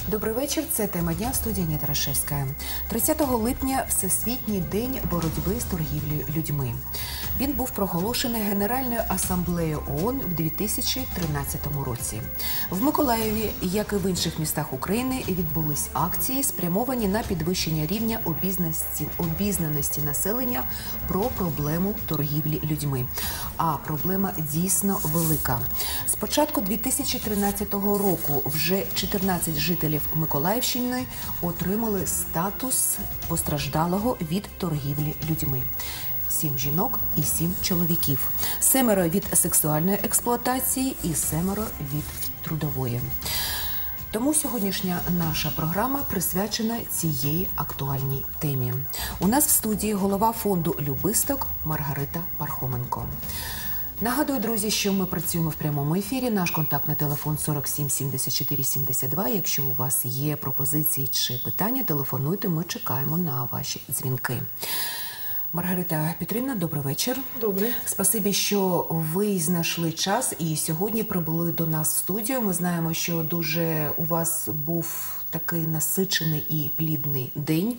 Добрий вечір. Це тема дня в студії Ніна Тарашевська. 30 липня – Всесвітній день боротьби з торгівлею людьми. Він був проголошений Генеральною асамблеєю ООН в 2013 році. В Миколаєві, як і в інших містах України, відбулись акції, спрямовані на підвищення рівня обізнаності населення про проблему торгівлі людьми. А проблема дійсно велика. З початку 2013 року вже 14 жителів Миколаївщини отримали статус постраждалого від торгівлі людьми. 7 жінок і 7 чоловіків. 7 від сексуальної експлуатації і 7 від трудової. Тому сьогоднішня наша програма присвячена цієї актуальній темі. У нас в студії голова фонду «Любисток» Маргарита Пархоменко. Нагадую, друзі, що ми працюємо в прямому ефірі. Наш контактний телефон 47 74 72. Якщо у вас є пропозиції чи питання, телефонуйте, ми чекаємо на ваші дзвінки. Маргарита Петрівна, добрий вечір. Добрий. Спасибі, що ви знайшли час і сьогодні прибули до нас в студію. Ми знаємо, що дуже у вас був такий насичений і плідний день.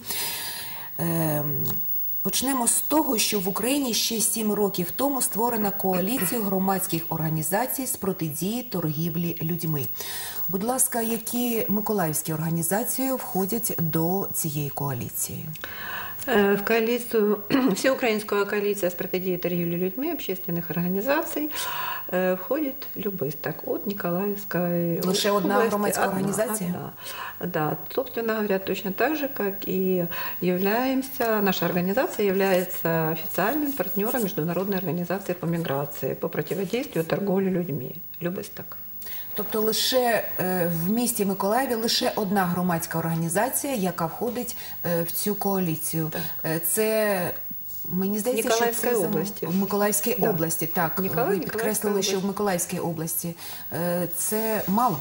Почнемо з того, що в Україні ще 7 років тому створена коаліція громадських організацій з протидії торгівлі людьми. Будь ласка, які миколаївські організації входять до цієї коаліції? В коалицию, Всеукраинская коалиция с протидией торгівлі людьми общественных организаций входит Любисток от Николаевской Лише одна области. громадська організація? Да, собственно говоря, точно так же, как и наша организация является официальным партнером Международной организации по миграции, по противодействию торговле людьми. Любисток. Тобто лише в місті Миколаєві лише одна громадська організація, яка входить в цю коаліцію. Це, мені здається, що це в Миколаївській області. Так, ви підкреслили, що в Миколаївській області. Це мало?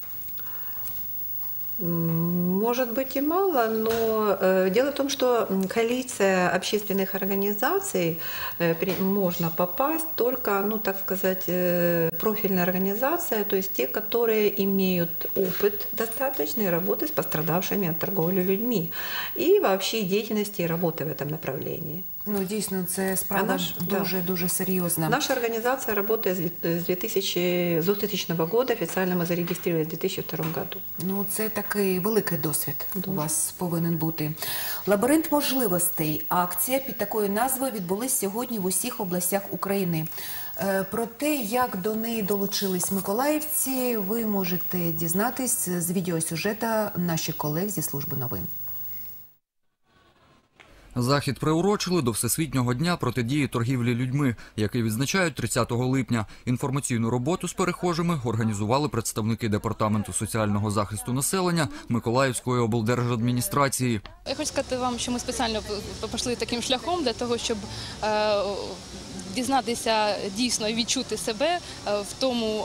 Может быть и мало, но дело в том, что коалиция общественных организаций можно попасть только, ну так сказать, профильная организация, то есть те, которые имеют опыт достаточной работы с пострадавшими от торговли людьми и вообще деятельности и работы в этом направлении. Ну, дійсно, це справа дуже серйозна. Наша организация работает с 2000 года, официально мы зарегистрировались в 2002 году. Ну, це такий великий досвід у вас повинен бути. Лабіринт можливостей. Акція під такою назвою відбулась сьогодні в усіх областях України. Про те, як до неї долучились миколаївці, ви можете дізнатись з відеосюжета наших колег зі служби новин. Захід приурочили до Всесвітнього дня протидії торгівлі людьми, який відзначають 30 липня. Інформаційну роботу з перехожими організували представники Департаменту соціального захисту населення Миколаївської облдержадміністрації. Я хочу сказати вам, що ми спеціально пішли таким шляхом для того, щоб дізнатися дійсно і відчути себе в тому,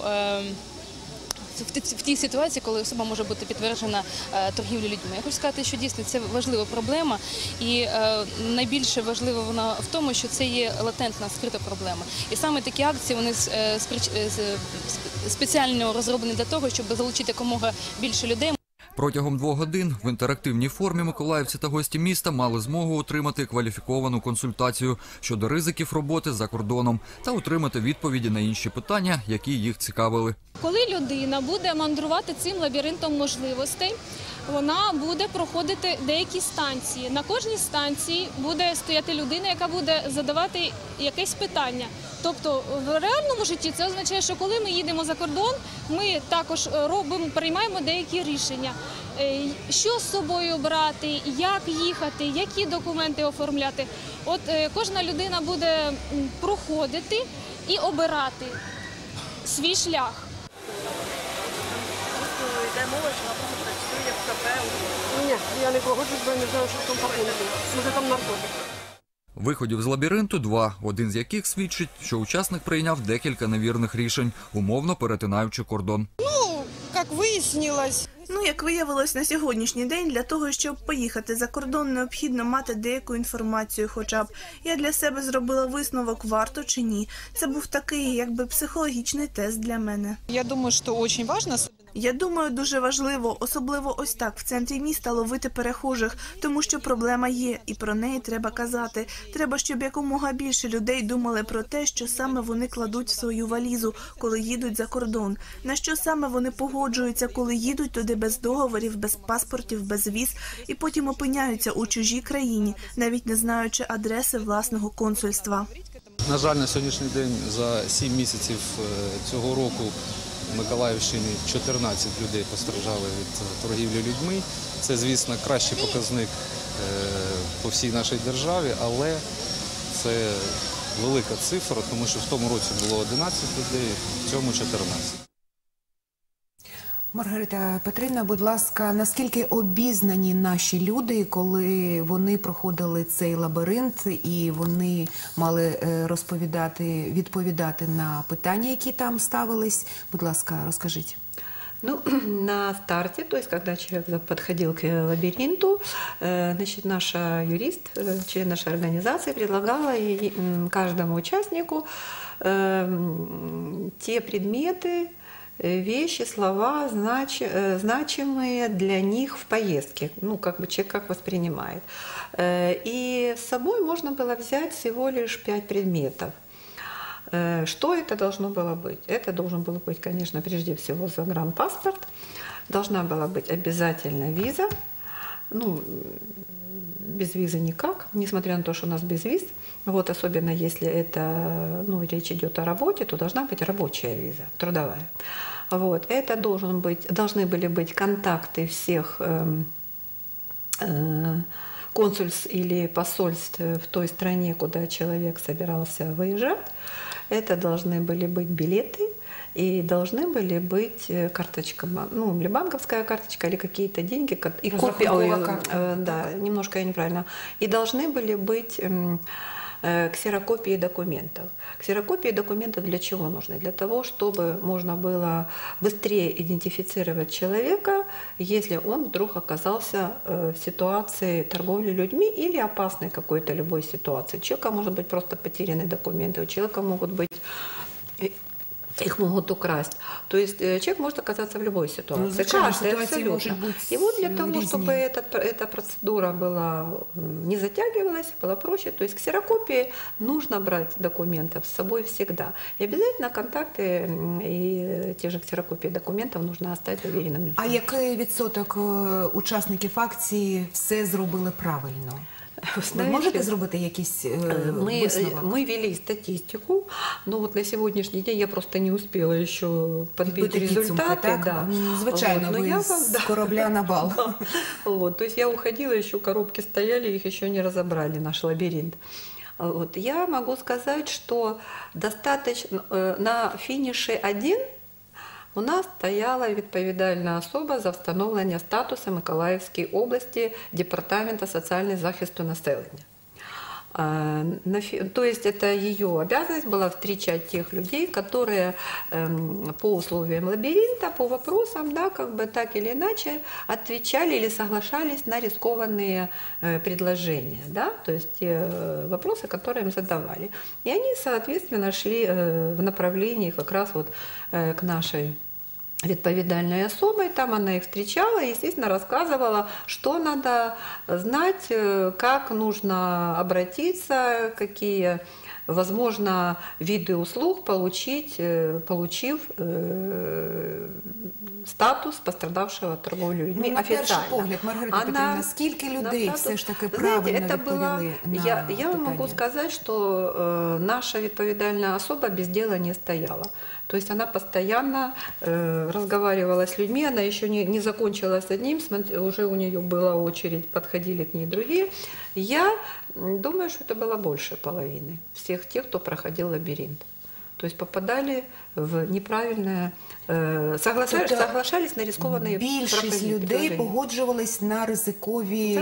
в тій ситуації, коли особа може бути підтверджена торгівлею людьми. Я хочу сказати, що дійсно це важлива проблема, і найбільше важливо вона в тому, що це є латентна, скрита проблема. І саме такі акції, вони спеціально розроблені для того, щоб залучити якомога більше людей. Протягом 2 годин в інтерактивній формі миколаївці та гості міста мали змогу отримати кваліфіковану консультацію щодо ризиків роботи за кордоном та отримати відповіді на інші питання, які їх цікавили. Коли людина буде мандрувати цим лабіринтом можливостей, вона буде проходити деякі станції. На кожній станції буде стояти людина, яка буде задавати якесь питання. Тобто в реальному житті це означає, що коли ми їдемо за кордон, ми також приймаємо деякі рішення. Що з собою брати, як їхати, які документи оформляти. От кожна людина буде проходити і обирати свій шлях. Ні, я не погоджуюсь, бо я не знаю, що в тому пакунку. Може там наркотик. Виходів з лабіринту 2, один з яких свідчить, що учасник прийняв декілька невірних рішень, умовно перетинаючи кордон. Як виявилось на сьогоднішній день, для того, щоб поїхати за кордон, необхідно мати деяку інформацію хоча б. Я для себе зробила висновок, варто чи ні. Це був такий, якби, психологічний тест для мене. Я думаю, що дуже важливо. Я думаю, дуже важливо, особливо ось так, в центрі міста ловити перехожих, тому що проблема є, і про неї треба казати. Треба, щоб якомога більше людей думали про те, що саме вони кладуть в свою валізу, коли їдуть за кордон, на що саме вони погоджуються, коли їдуть туди без договорів, без паспортів, без віз, і потім опиняються у чужій країні, навіть не знаючи адреси власного консульства. На жаль, на сьогоднішній день за 7 місяців цього року в Миколаївщині 14 людей постраждали від торгівлі людьми. Це, звісно, кращий показник по всій нашій державі, але це велика цифра, тому що в тому році було 11 людей, в цьому 14. Маргарита Петрівна, будь ласка, наскільки обізнані наші люди, коли вони проходили цей лабіринт і вони мали відповідати на питання, які там ставились? Будь ласка, розкажіть. Ну, на старте, то есть когда человек подходил к лабиринту, значит, наша юрист, член нашей организации, предлагала каждому участнику те предметы, вещи, слова, значимые для них в поездке, ну, как бы человек как воспринимает. И с собой можно было взять всего лишь 5 предметов. Что это должно было быть? Это должен был быть, конечно, прежде всего загранпаспорт, должна была быть обязательно виза, ну, без визы никак, несмотря на то, что у нас без виз, вот, особенно если это, ну, речь идет о работе, то должна быть рабочая виза, трудовая. Вот, это должны были быть контакты всех консульств или посольств в той стране, куда человек собирался выезжать. Это должны были быть билеты и должны были быть карточка, ну, или банковская карточка, или какие-то деньги, и копия, да, немножко я неправильно, и должны были быть ксерокопии документов. Ксерокопии документов для чего нужны? Для того, чтобы можно было быстрее идентифицировать человека, если он вдруг оказался в ситуации торговли людьми или опасной какой-то любой ситуации. У человека может быть просто потеряны документы, у человека могут быть... Их могут украсть. То есть человек может оказаться в любой ситуации. Каждый абсолютно. И вот для того, чтобы эта процедура была, не затягивалась, была проще, то есть ксерокопии нужно брать документов с собой всегда. И обязательно контакты и те же ксерокопии документов нужно оставить доверенным. А який відсоток учасників акції все зробили правильно? Ви можете зробити якийсь висновок? Мы вели статистику, но вот на сегодняшний день я просто не успела еще подбить результаты. Так? Да. Звичайно, вот, вы с корабля на бал. Вот, то есть я уходила, еще коробки стояли, их еще не разобрали, наш лабиринт. Вот, я могу сказать, что достаточно на финише 1 у нас стояла відповідальна особа за встановлення статусу Миколаївської області Департамента социального захисту населения. То есть это ее обязанность была встречать тех людей, которые по условиям лабиринта, по вопросам, да, как бы так или иначе отвечали или соглашались на рискованные предложения, да, то есть те вопросы, которые им задавали. И они, соответственно, шли в направлении как раз вот к нашей відповідальной особой, там она их встречала и, естественно, рассказывала, что надо знать, как нужно обратиться, какие, возможно, виды услуг получить, получив статус пострадавшего торговлю людьми на официально. перший погляд, Маргарита Петрівна, скільки людей все ж таки правильно відповіли на я вам могу сказать, что наша відповідальна особа без дела не стояла. То есть она постоянно разговаривала с людьми, она еще не закончила с одним, уже у нее была очередь, подходили к ней другие. Я думаю, что это было больше половины всех тех, кто проходил лабиринт. То есть попадали в неправильне, соглашались на рискованные більшість людей погоджувались на ризикові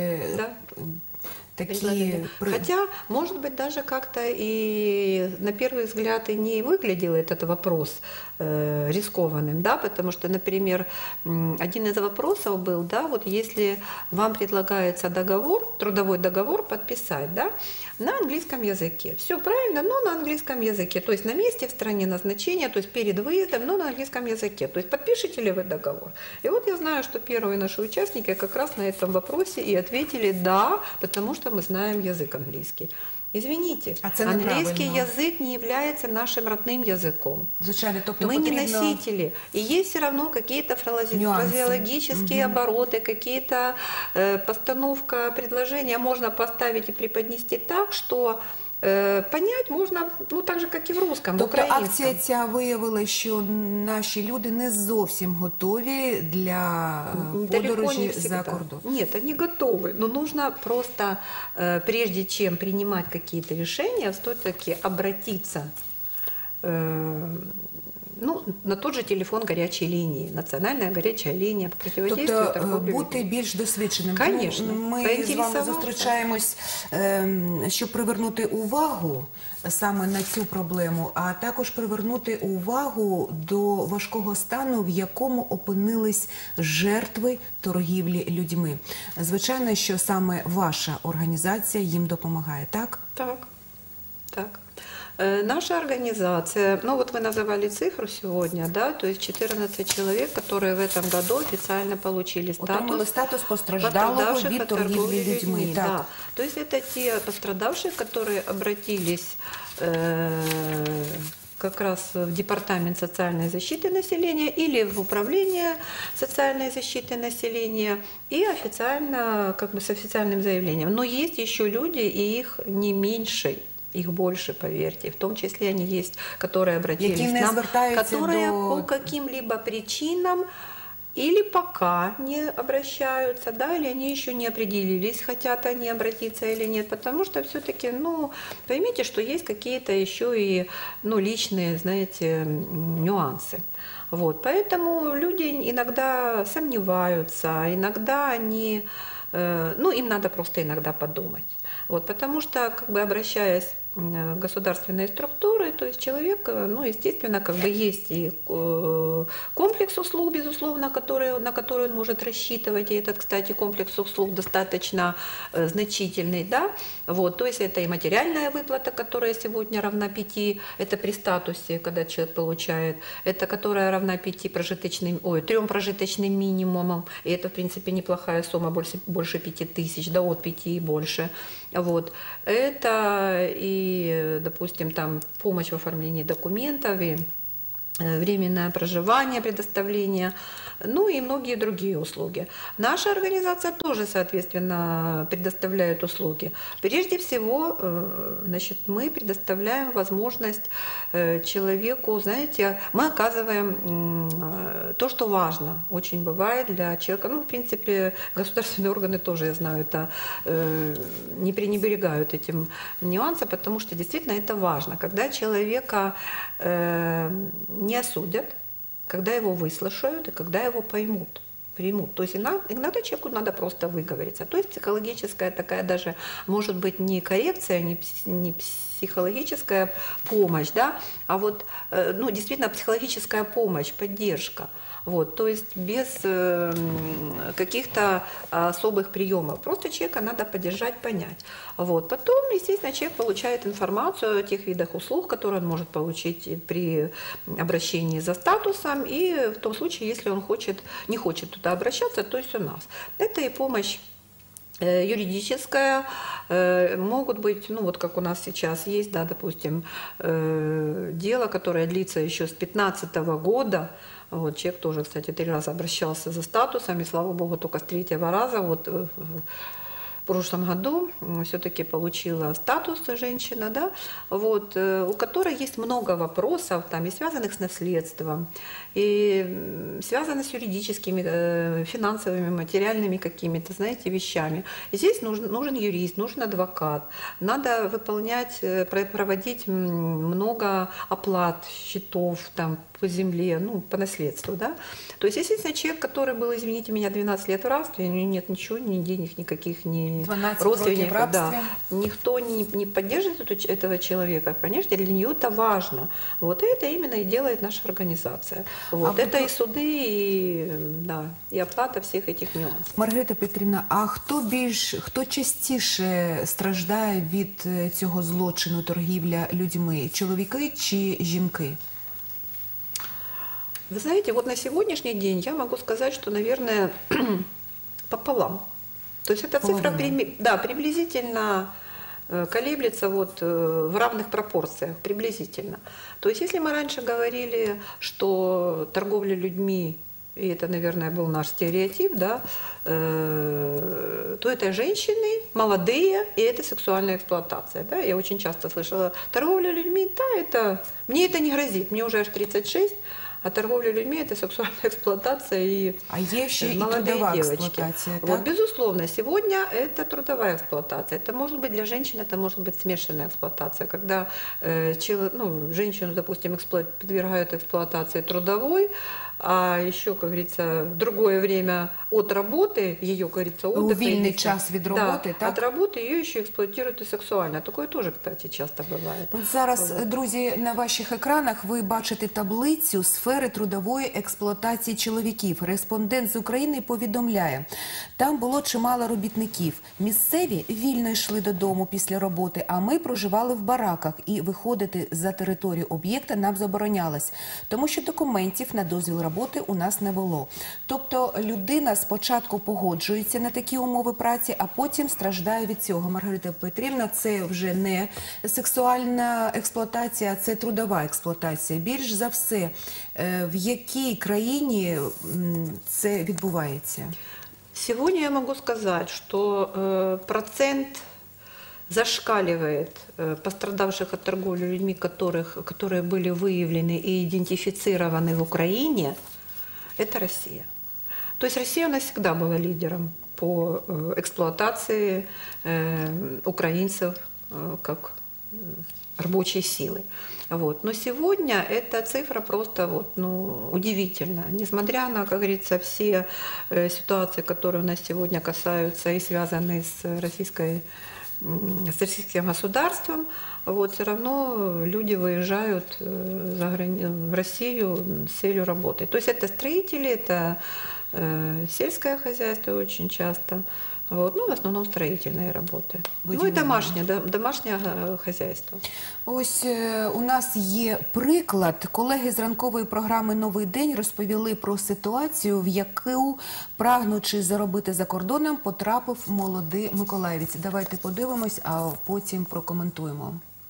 такие... Хотя, может быть, даже как-то и на первый взгляд и не выглядел этот вопрос рискованным, да, потому что, например, один из вопросов был, да, вот если вам предлагается договор, трудовой договор подписать, да, на английском языке. Все правильно, но на английском языке, то есть на месте в стране назначения, то есть перед выездом, но на английском языке. То есть подпишете ли вы договор? И вот я знаю, что первые наши участники как раз на этом вопросе и ответили «да», потому что мы знаем язык английский. Извините, английский язык не является нашим родным языком. Звичайно, тобто мы не потрібно... носители. И есть все равно какие-то фразеологические обороты, какие-то постановка предложения можно поставить и преподнести так, что понять можна, ну, так же, як і в русском, в Тобто українському. акція ця виявила, що наші люди не зовсім готові для подорожі за кордон. Нет, они готовы, но нужно просто, прежде чем принимать какие-то решения, все-таки обратиться на тот же телефон гарячої лінії, національна гаряча лінія по противодействию торговлі. Тобто бути більш досвідченим. Конечно. Ми з вами зустрічаємось, щоб привернути увагу саме на цю проблему, а також привернути увагу до важкого стану, в якому опинились жертви торгівлі людьми. Звичайно, що саме ваша організація їм допомагає, так? Так, так. Наша организация, ну вот вы называли цифру сегодня, да, то есть 14 человек, которые в этом году официально получили статус пострадалого від торгівлі людьми. Да. То есть это те пострадавшие, которые обратились как раз в Департамент социальной защиты населения или в Управление социальной защиты населения и официально, как бы с официальным заявлением. Но есть еще люди, и их не меньше. Их больше, поверьте. В том числе они есть, которые обратились к нам, которые по каким-либо причинам или пока не обращаются, да, или они еще не определились, хотят они обратиться или нет, потому что все-таки, ну, поймите, что есть какие-то еще и, ну, личные, знаете, нюансы. Вот, поэтому люди иногда сомневаются, иногда они, ну, им надо просто иногда подумать. Вот, потому что, как бы, обращаясь в государственные структуры, то есть человек, ну, естественно, как бы есть и комплекс услуг, безусловно, на который он может рассчитывать, и этот, кстати, комплекс услуг достаточно значительный, да, вот, то есть это и материальная выплата, которая сегодня равна 5, это при статусе, когда человек получает, это которая равна 3 прожиточным минимумам, и это, в принципе, неплохая сумма, больше 5000, да, от 5 и больше, вот, это и, допустим, там помощь в оформлении документов, и временное проживание, предоставление, ну и многие другие услуги. Наша организация тоже, соответственно, предоставляет услуги. Прежде всего, значит, мы предоставляем возможность человеку, знаете, мы оказываем то, что важно, очень бывает для человека. Ну, в принципе, государственные органы тоже, я знаю, это не пренебрегают этим нюансом, потому что действительно это важно. Когда человека не осудят, когда его выслушают и когда его примут. То есть иногда человеку надо просто выговориться. То есть психологическая такая даже, может быть, не коррекция, не психологическая помощь, да, а вот, ну, действительно психологическая помощь, поддержка. Вот, то есть без каких-то особых приемов. Просто человека надо поддержать, понять. Вот. Потом, естественно, человек получает информацию о тех видах услуг, которые он может получить при обращении за статусом, и в том случае, если он не хочет туда обращаться, то есть у нас. Это и помощь юридическая, могут быть, ну вот как у нас сейчас есть, да, допустим, дело, которое длится еще с 2015 года. Вот, человек тоже, кстати, 3 раза обращался за статусом, и, слава богу, только с 3-го раза, вот в прошлом году все-таки получила статус женщина, да, вот, у которой есть много вопросов, там, и связанных с наследством, и связанных с юридическими, финансовыми, материальными какими-то, знаете, вещами. И здесь нужен юрист, нужен адвокат, надо выполнять, проводить много оплат счетов, там, по земле, ну, по наследству, да. То есть, естественно, человек, который был, извините меня, 12 лет в рабстве, у него нет ничего, ни денег никаких, ни 12 родственников, в рабстве. да. Никто не поддерживает этого человека, конечно, для нее это важно. Вот это именно и делает наша организация. Вот это и суды, и, да, и оплата всех этих нюансов. Маргарита Петрівна, а хто частіше страждає від цього злочину торгівля людьми? Чоловіки чи жінки? Вы знаете, вот на сегодняшний день я могу сказать, что, наверное, пополам. То есть эта цифра приблизительно колеблется вот в равных пропорциях, приблизительно. То есть если мы раньше говорили, что торговля людьми, и это, наверное, был наш стереотип, да, то это женщины, молодые, и это сексуальная эксплуатация. Да? Я очень часто слышала, торговля людьми, да, мне это не грозит, мне уже аж 36, а торговля людьми – это сексуальная эксплуатация и молодые девочки. Вот, безусловно, сегодня это трудовая эксплуатация. Это может быть для женщин, это может быть смешанная эксплуатация, когда женщину, допустим, подвергают эксплуатации трудовой, а еще, как говорится, в другое время от работы, ее, как говорится, отдых. Вільний час від роботи, да, от работы ее еще эксплуатируют и сексуально. Такое тоже, кстати, часто бывает. Зараз, друзі, на ваших екранах ви бачите таблицю сфери трудової експлуатації чоловіків. Респондент з України повідомляє, там було чимало робітників. Місцеві вільно йшли додому після роботи, а ми проживали в бараках і виходити за територію об'єкта нам заборонялось, тому що документів на дозвіл роботи у нас не було. Тобто людина спочатку погоджується на такі умови праці, а потім страждає від цього. Маргарита Петрівна, це вже не сексуальна експлуатація, це трудова експлуатація. Більш за все, в якій країні це відбувається? Сегодня я могу сказать, что процент зашкаливает пострадавших от торговли людьми, которые были выявлены и идентифицированы в Украине, это Россия. То есть Россия у нас всегда была лидером по эксплуатации украинцев как рабочей силы. Вот. Но сегодня эта цифра просто удивительна. Несмотря на, как говорится, все ситуации, которые у нас сегодня касаются и связаны с российским государством, все равно люди выезжают в Россию с целью работы. То есть это строители, это сельское хозяйство очень часто, в основном строительные работы. Ну и домашнее хозяйство. Ось у нас є приклад. Колеги з ранкової програми «Новий день» розповіли про ситуацію, в яку, прагнучи заробити за кордоном, потрапив молодий миколаївець. Давайте подивимось, а потім прокоментуємо.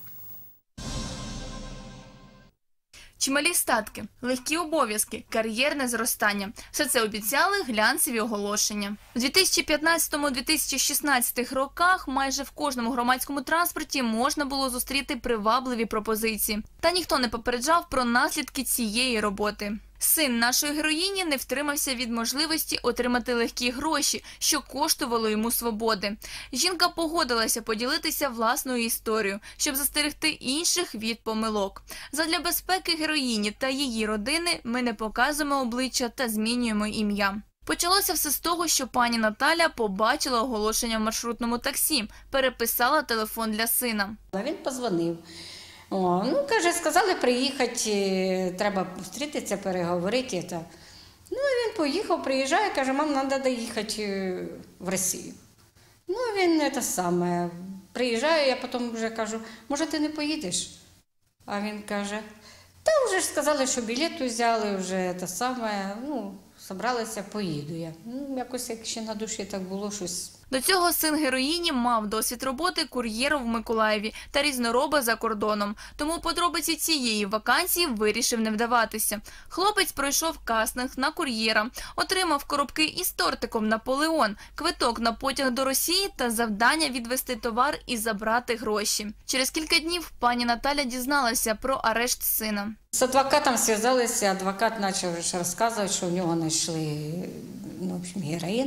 Чималі статки, легкі обов'язки, кар'єрне зростання – все це обіцяли глянцеві оголошення. У 2015-2016 роках майже в кожному громадському транспорті можна було зустріти привабливі пропозиції. Та ніхто не попереджав про наслідки цієї роботи. Син нашої героїні не втримався від можливості отримати легкі гроші, що коштувало йому свободи. Жінка погодилася поділитися власною історією, щоб застерегти інших від помилок. Задля безпеки героїні та її родини ми не показуємо обличчя та змінюємо ім'я. Почалося все з того, що пані Наталя побачила оголошення в маршрутному таксі, переписала телефон для сина. Він подзвонив. Каже, сказали приїхати, треба зустрітися, переговорити. Він поїхав, приїжджає, каже, мам, треба доїхати в Росію. Він приїжджає, я потім вже кажу, може ти не поїдеш? А він каже, та вже ж сказали, що білет взяли, вже зібралися, поїду я. Якось як ще на душі так було щось. До цього син героїні мав досвід роботи кур'єром в Миколаєві та різнороба за кордоном. Тому подробиці цієї вакансії вирішив не вдаватися. Хлопець пройшов кастинг на кур'єра, отримав коробки із тортиком «Наполеон», квиток на потяг до Росії та завдання відвести товар і забрати гроші. Через кілька днів пані Наталя дізналася про арешт сина. З адвокатом зв'язалися, адвокат почав розказувати, що в нього знайшли героїн.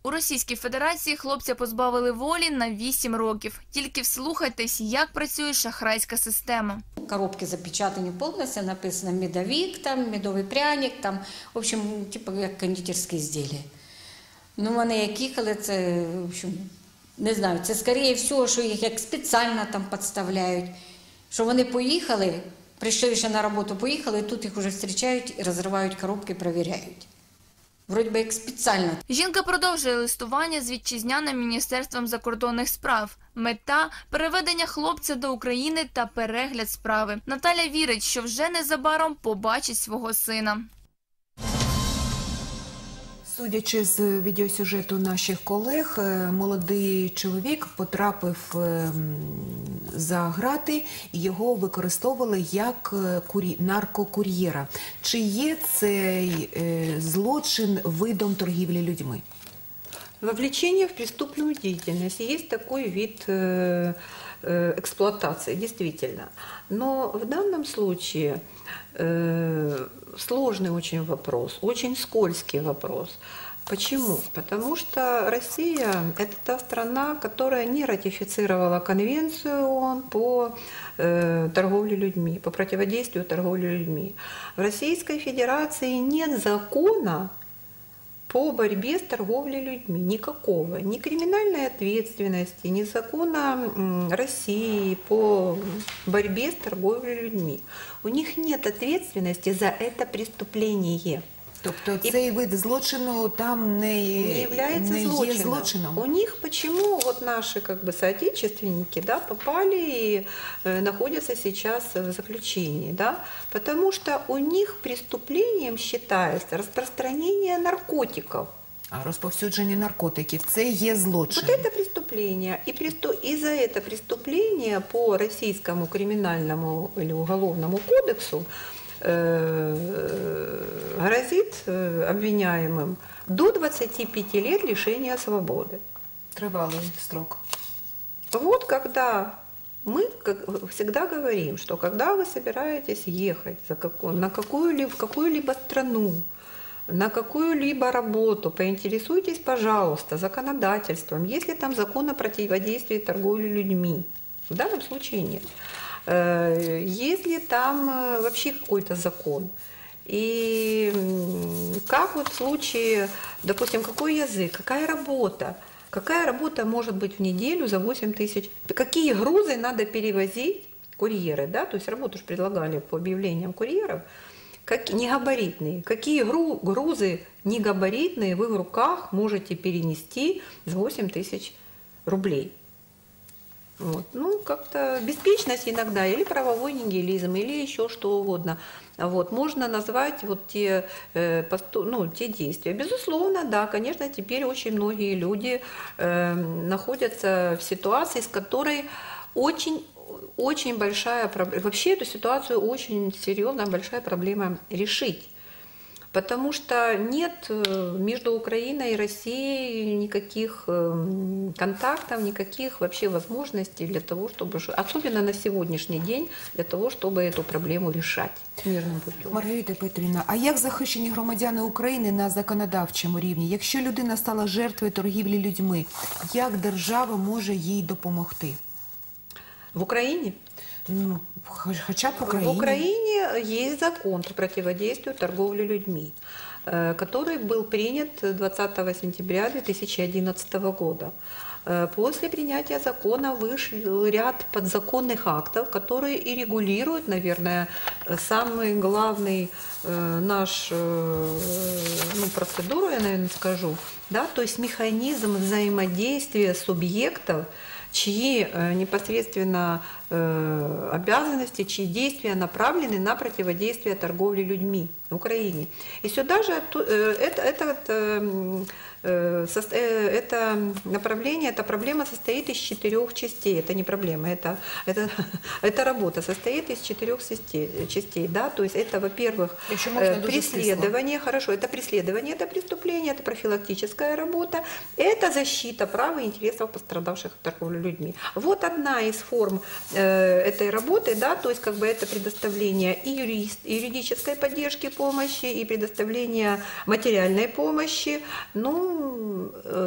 У Російській Федерації хлопця позбавили волі на 8 років. Тільки вслухайтесь, як працює шахрайська система. Коробки запечатані повністю, написано медовик, там, медовий пряник, там, в общем, типу як кондитерське ізділля. Ну, вони як їхали, це, в общем, не знаю, це скоріше всього, що їх як спеціально там підставляють. Що вони поїхали, прийшли ще на роботу, поїхали, і тут їх вже зустрічають і розривають коробки, перевіряють. Вроді би як спеціально. Жінка продовжує листування з вітчизняним Міністерством закордонних справ. Мета – переведення хлопця до України та перегляд справи. Наталя вірить, що вже незабаром побачить свого сина. Судячи з відеосюжету наших колег, молодий чоловік потрапив за грати і його використовували як наркокур'єра. Чи є цей злочин видом торгівлі людьми? Вовлечение в преступную деятельность. Есть такой вид эксплуатации, действительно. Но в данном случае сложный очень вопрос, очень скользкий вопрос. Почему? Потому что Россия – это та страна, которая не ратифицировала конвенцию ООН по торговле людьми, по противодействию торговле людьми. В Российской Федерации нет закона по борьбе с торговлей людьми. Никакого. Ни криминальной ответственности, ни закона России по борьбе с торговлей людьми. У них нет ответственности за это преступление. Тобто цей вид злочину там не є злочином? У них почему вот наши как бы соотечественники, да, попали и находятся сейчас в заключении, да? Потому что у них преступлением считается распространение наркотиков. А розповсюдження наркотиків – це є злочин. Вот это преступление. И за это преступление по российскому криминальному или уголовному кодексу грозит обвиняемым до 25 лет лишения свободы. Тривалий срок. Вот когда мы всегда говорим, что когда вы собираетесь ехать в какую-либо страну, на какую-либо работу, поинтересуйтесь, пожалуйста, законодательством, если там закон о противодействии торговле людьми. В данном случае нет. Если там вообще какой-то закон. И как вот в случае, допустим, какой язык, какая работа может быть в неделю за 8 тысяч, какие грузы надо перевозить, курьеры, да, то есть работу же предлагали по объявлениям курьеров, негабаритные, какие грузы негабаритные вы в руках можете перенести за 8 тысяч рублей. Вот. Ну, как-то беспечность иногда, или правовой нигилизм, или еще что угодно. Вот. Можно назвать вот те действия. Безусловно, да, конечно, теперь очень многие люди находятся в ситуации, с которой очень большая проблема. Вообще эту ситуацию очень серьезная, большая проблема решить. Потому что нет между Украиной и Россией никаких контактов, никаких вообще возможностей для того, чтобы, особенно на сегодняшний день, для того, чтобы эту проблему решать мирним путем. Маргарита Петрівна, а як захищені громадяни України на законодавчому рівні? Якщо людина стала жертвою торгівлі людьми, як держава може їй допомогти? В Украине? Ну, хотя бы в Украине. В Украине есть закон по противодействию торговле людьми, который был принят 20 сентября 2011 года. После принятия закона вышел ряд подзаконных актов, которые и регулируют, наверное, самый главный наш процедуру, я, наверное, скажу, да, то есть механизм взаимодействия субъектов, чьи непосредственно обязанности, чьи действия направлены на противодействие торговле людьми в Украине. И сюда же это направление, эта проблема состоит из 4 частей. Это не проблема, это работа состоит из 4 частей. Да? То есть это, во-первых, преследование, хорошо, это преследование, это преступление, это профилактическая работа, это защита прав и интересов пострадавших от торговли людьми. Вот одна из форм этой работы, да, то есть как бы это предоставление и юридической поддержки, помощи, и предоставление материальной помощи. Ну,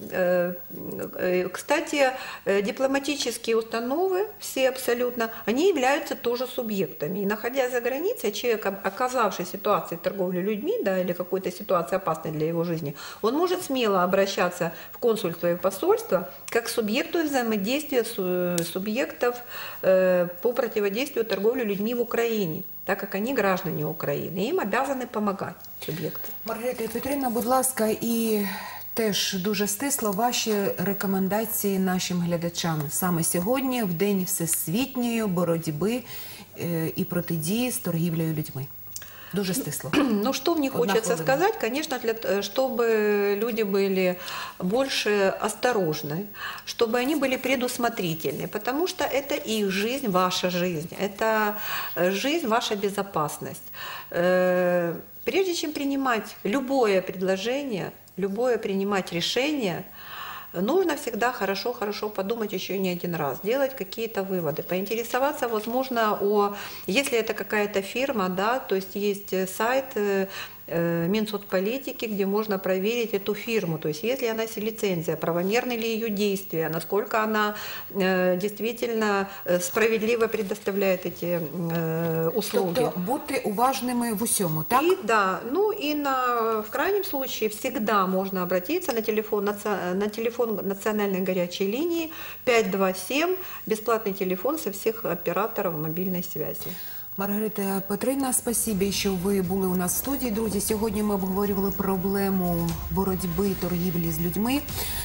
Кстати, дипломатические установы, все абсолютно, они являются тоже субъектами. И находясь за границей, человек, оказавший в ситуации торговли людьми, да, или какой-то ситуации опасной для его жизни, он может смело обращаться в консульство и посольство как к субъекту взаимодействия субъектов по противодействию торговли людьми в Украине, так как они граждане Украины, и им обязаны помогать субъекты. Маргарита Петрівна, будь ласка, і теж дуже стисло ваші рекомендації нашим глядачам саме сьогодні, в День всесвітньої боротьби і протидії з торгівлею людьми. Дуже стисло. Ну, что мне хочется сказать, конечно, чтобы люди были больше осторожны, чтобы они были предусмотрительны, потому что это их жизнь, ваша жизнь, это жизнь, ваша безопасность. Прежде чем принимать любое предложение, любое принимать решение, нужно всегда хорошо подумать еще не один раз, делать какие-то выводы, поинтересоваться, возможно, если это какая-то фирма, да, то есть есть сайт Минсоцполитики, где можно проверить эту фирму, то есть есть ли она лицензия, правомерны ли ее действия, насколько она действительно справедливо предоставляет эти услуги. Тобто бути уважними в усьому, так? И, да, ну и в крайнем случае всегда можно обратиться на телефон национальной горячей линии 527, бесплатный телефон со всех операторов мобильной связи. Маргарита Петрівна, спасибі, що ви були у нас в студії. Друзі, сьогодні ми обговорювали проблему боротьби і торгівлі з людьми,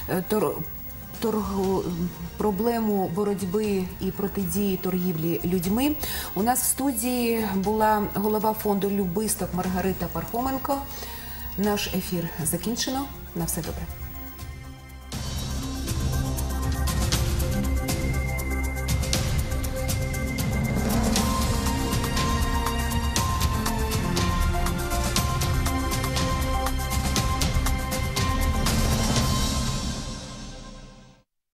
проблему боротьби і протидії торгівлі людьми. У нас в студії була голова фонду Любисток Маргарита Пархоменко. Наш ефір закінчено. На все добре.